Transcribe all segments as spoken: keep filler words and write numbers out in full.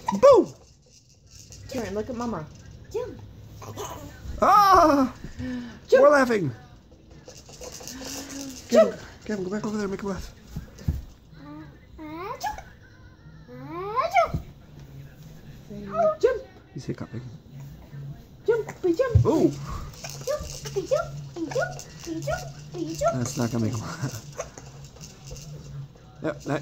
Boo! Kieran, look at Mama. Jump. Ah! Jump. We're laughing. Kevin, Kevin, go back over there and make a laugh. Uh, jump. Uh, jump. Say, jump. He's hiccuping. Jump. Be jump. Ooh! Jump. Be jump. Be jump. Be jump. Be jump. That's not gonna make him laugh. Yep, that.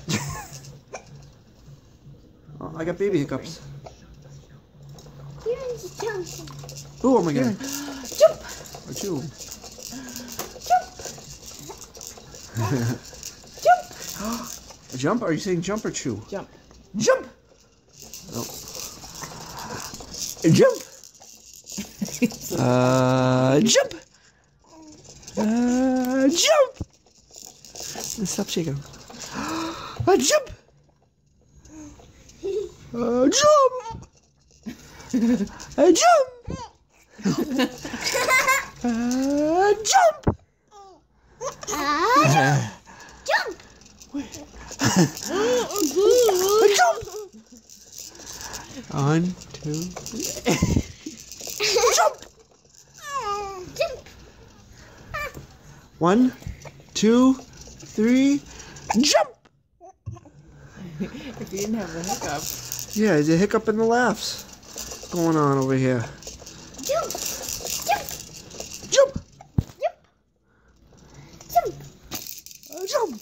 Oh, I got baby hiccups. Kieran's jumping. Ooh, oh my god. Jump. Achoo. Jump. Jump. Jump? Are you saying jump or chew? Jump. Jump! Oh. Jump! uh, jump! Uh, jump! Stop shaking. Uh, jump! Uh, jump! Uh, jump! uh, jump! Uh, jump. Jump! One, two, three. Jump! Jump. One, two, three, jump! If you didn't have the hiccup. Yeah, there's a hiccup in the laughs going on over here. Jump. Jump. Jump! Jump. Uh, jump!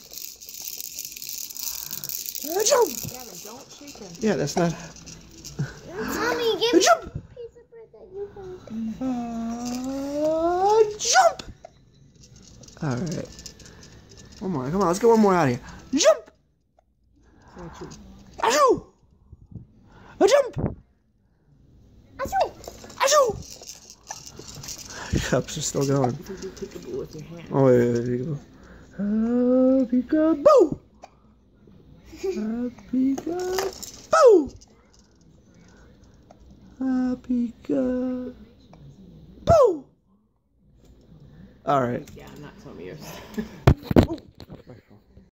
Uh, jump! Kevin, don't shake him. Yeah, that's not. Mommy, give Uh, me jump! a piece of bread that you found. Uh, jump! All right. One more. Come on, let's get one more out of here. Jump! Say chew. Achoo! A jump! Achoo. Achoo! Cups are still going. If you do peekaboo with your hand. Oh, wait, wait, wait, uh, peekaboo! Uh, peekaboo! Uh, peekaboo! All right. Yeah, not some of yours.